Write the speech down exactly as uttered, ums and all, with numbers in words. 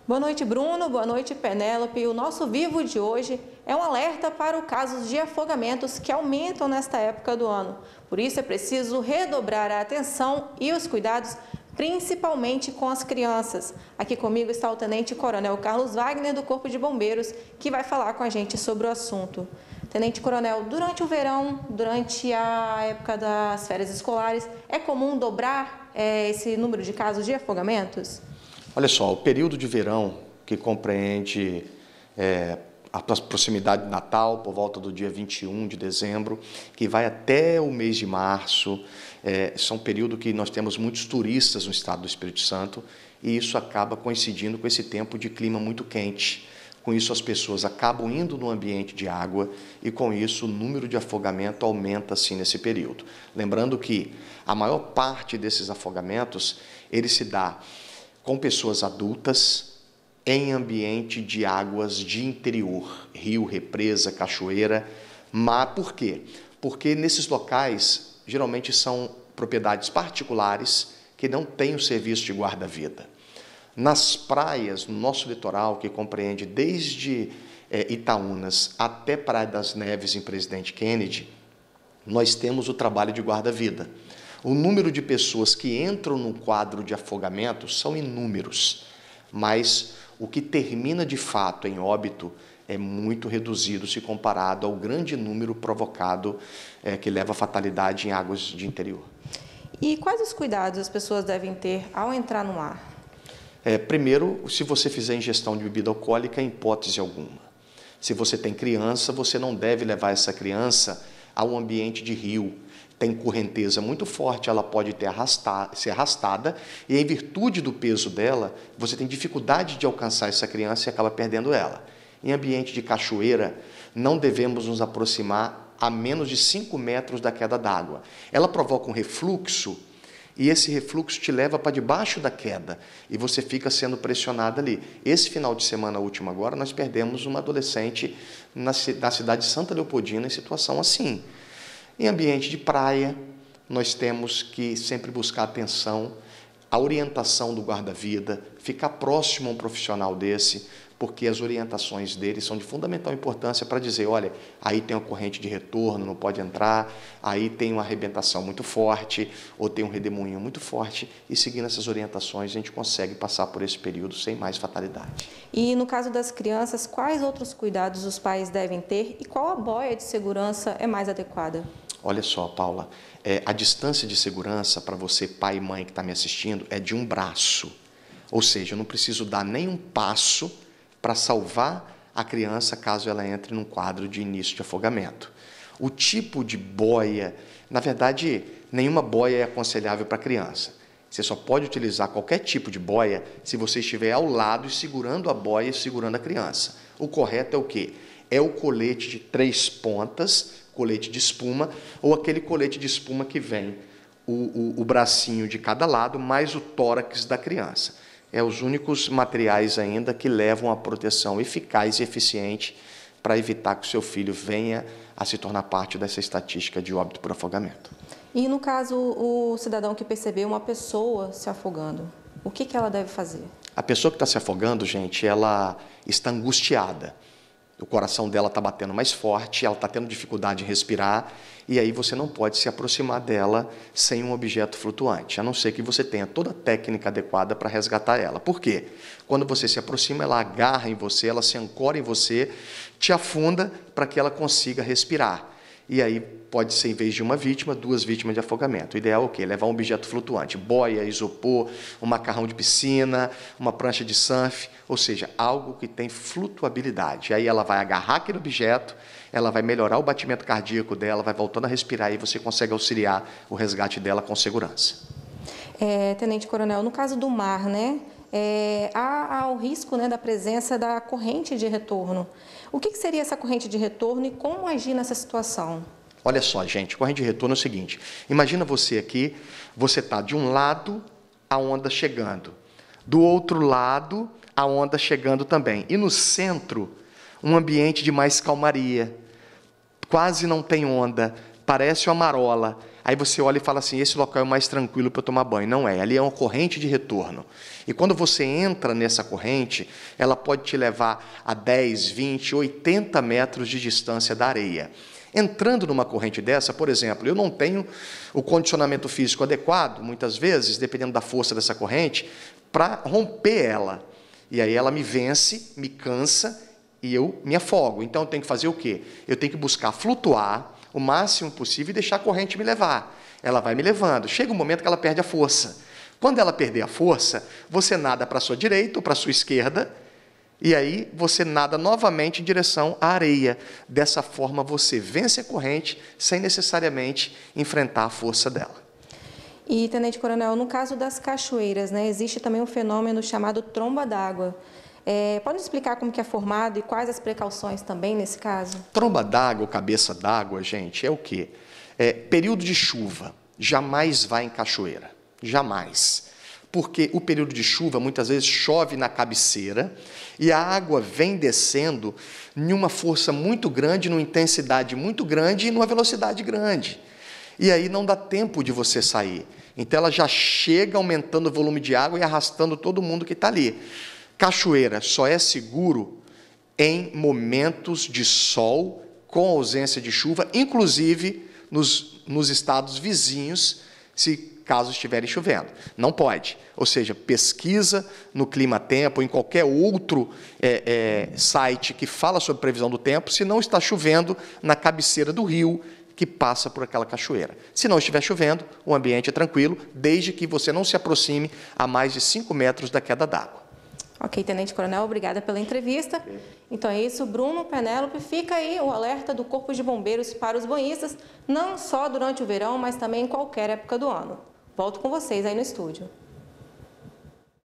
Boa noite, Bruno. Boa noite, Penélope. O nosso Vivo de hoje é um alerta para os casos de afogamentos que aumentam nesta época do ano. Por isso, é preciso redobrar a atenção e os cuidados, principalmente com as crianças. Aqui comigo está o Tenente Coronel Carlos Wagner, do Corpo de Bombeiros, que vai falar com a gente sobre o assunto. Tenente Coronel, durante o verão, durante a época das férias escolares, é comum dobrar é, esse número de casos de afogamentos? Olha só, o período de verão, que compreende é, a proximidade de Natal, por volta do dia vinte e um de dezembro, que vai até o mês de março, é, são período que nós temos muitos turistas no estado do Espírito Santo, e isso acaba coincidindo com esse tempo de clima muito quente. Com isso, as pessoas acabam indo no ambiente de água e, com isso, o número de afogamento aumenta, sim, nesse período. Lembrando que a maior parte desses afogamentos, ele se dá com pessoas adultas em ambiente de águas de interior, rio, represa, cachoeira. Mas por quê? Porque nesses locais, geralmente são propriedades particulares que não têm o serviço de guarda-vida. Nas praias, no nosso litoral, que compreende desde é, Itaúnas até Praia das Neves, em Presidente Kennedy, nós temos o trabalho de guarda-vida. O número de pessoas que entram no quadro de afogamento são inúmeros, mas o que termina de fato em óbito é muito reduzido se comparado ao grande número provocado é, que leva à fatalidade em águas de interior. E quais os cuidados as pessoas devem ter ao entrar no mar? É, primeiro, se você fizer ingestão de bebida alcoólica, em hipótese alguma. Se você tem criança, você não deve levar essa criança a um ambiente de rio. Tem correnteza muito forte, ela pode ter arrastar, ser arrastada, e em virtude do peso dela, você tem dificuldade de alcançar essa criança e acaba perdendo ela. Em ambiente de cachoeira, não devemos nos aproximar a menos de cinco metros da queda d'água. Ela provoca um refluxo, e esse refluxo te leva para debaixo da queda, e você fica sendo pressionado ali. Esse final de semana último agora, nós perdemos uma adolescente na, na cidade de Santa Leopoldina em situação assim. Em ambiente de praia, nós temos que sempre buscar atenção, a orientação do guarda-vida, ficar próximo a um profissional desse, porque as orientações dele são de fundamental importância para dizer, olha, aí tem uma corrente de retorno, não pode entrar, aí tem uma arrebentação muito forte, ou tem um redemoinho muito forte, e seguindo essas orientações a gente consegue passar por esse período sem mais fatalidade. E no caso das crianças, quais outros cuidados os pais devem ter e qual a boia de segurança é mais adequada? Olha só, Paula, é, a distância de segurança para você, pai e mãe que está me assistindo, é de um braço. Ou seja, eu não preciso dar nem um passo para salvar a criança caso ela entre num quadro de início de afogamento. O tipo de boia, na verdade, nenhuma boia é aconselhável para a criança. Você só pode utilizar qualquer tipo de boia se você estiver ao lado e segurando a boia e segurando a criança. O correto é o quê? É o colete de três pontas, colete de espuma, ou aquele colete de espuma que vem o, o, o bracinho de cada lado, mais o tórax da criança. É os únicos materiais ainda que levam a proteção eficaz e eficiente para evitar que o seu filho venha a se tornar parte dessa estatística de óbito por afogamento. E no caso, o cidadão que percebeu uma pessoa se afogando, o que que ela deve fazer? A pessoa que está se afogando, gente, ela está angustiada. O coração dela está batendo mais forte, ela está tendo dificuldade em respirar, e aí você não pode se aproximar dela sem um objeto flutuante, a não ser que você tenha toda a técnica adequada para resgatar ela. Por quê? Quando você se aproxima, ela agarra em você, ela se ancora em você, te afunda para que ela consiga respirar. E aí pode ser, em vez de uma vítima, duas vítimas de afogamento. O ideal é o quê? Levar um objeto flutuante, boia, isopor, um macarrão de piscina, uma prancha de surf, ou seja, algo que tem flutuabilidade. Aí ela vai agarrar aquele objeto, ela vai melhorar o batimento cardíaco dela, vai voltando a respirar e você consegue auxiliar o resgate dela com segurança. É, Tenente Coronel, no caso do mar, né, é, há, há o risco, né, da presença da corrente de retorno. O que que seria essa corrente de retorno e como agir nessa situação? Olha só, gente, corrente de retorno é o seguinte, imagina você aqui, você está de um lado, a onda chegando, do outro lado, a onda chegando também, e no centro, um ambiente de mais calmaria, quase não tem onda, parece uma marola. Aí você olha e fala assim, esse local é mais tranquilo para eu tomar banho. Não é, ali é uma corrente de retorno. E quando você entra nessa corrente, ela pode te levar a dez, vinte, oitenta metros de distância da areia. Entrando numa corrente dessa, por exemplo, eu não tenho o condicionamento físico adequado, muitas vezes, dependendo da força dessa corrente, para romper ela. E aí ela me vence, me cansa e eu me afogo. Então eu tenho que fazer o quê? Eu tenho que buscar flutuar o máximo possível e deixar a corrente me levar. Ela vai me levando. Chega um momento que ela perde a força. Quando ela perder a força, você nada para a sua direita ou para a sua esquerda, e aí você nada novamente em direção à areia. Dessa forma você vence a corrente sem necessariamente enfrentar a força dela. E, Tenente Coronel, no caso das cachoeiras, né, existe também um fenômeno chamado tromba d'água. É, pode explicar como que é formado e quais as precauções também nesse caso? Tromba d'água ou cabeça d'água, gente, é o quê? É, período de chuva, jamais vai em cachoeira, jamais. Porque o período de chuva, muitas vezes, chove na cabeceira e a água vem descendo em uma força muito grande, numa intensidade muito grande e numa velocidade grande. E aí não dá tempo de você sair. Então ela já chega aumentando o volume de água e arrastando todo mundo que está ali. Cachoeira só é seguro em momentos de sol, com ausência de chuva, inclusive nos, nos estados vizinhos, se caso estiverem chovendo. Não pode. Ou seja, pesquisa no Clima Tempo, em qualquer outro é, é, site que fala sobre previsão do tempo, se não está chovendo na cabeceira do rio que passa por aquela cachoeira. Se não estiver chovendo, o ambiente é tranquilo, desde que você não se aproxime a mais de cinco metros da queda d'água. Ok, Tenente Coronel, obrigada pela entrevista. Então é isso, Bruno, Penélope, fica aí o alerta do Corpo de Bombeiros para os banhistas, não só durante o verão, mas também em qualquer época do ano. Volto com vocês aí no estúdio.